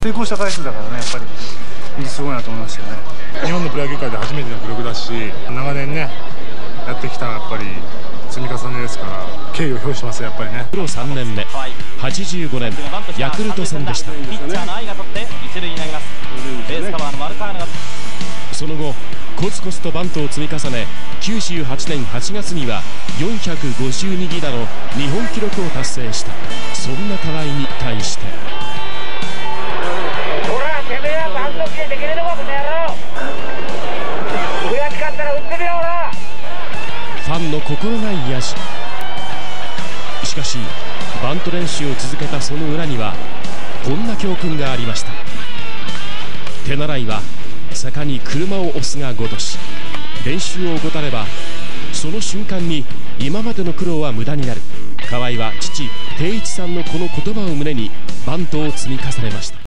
成功した回数だからね、やっぱりすごいなと思いましたよね。 日本のプロ野球界で初めての記録だし、長年ねやってきたやっぱり積み重ねですから敬意を表しますやっぱりね。 プロ3年目、85年ヤクルト戦でした。 ピッチャーの愛が取って一塁に投げます。ベースカバーの丸川がその後コツコツとバントを積み重ね、98年8月には452犠打の日本記録を達成した。そんな河合に対して、 ほらてめえはバント切れできねえのかこの野郎、悔しかったら打ってみような。 ファンの心ない癒し。しかしバント練習を続けたその裏にはこんな教訓がありました。手習いは坂に車を押すがごとし、練習を怠ればその瞬間に今までの苦労は無駄になる。河合は父定一さんのこの言葉を胸にバントを積み重ねました。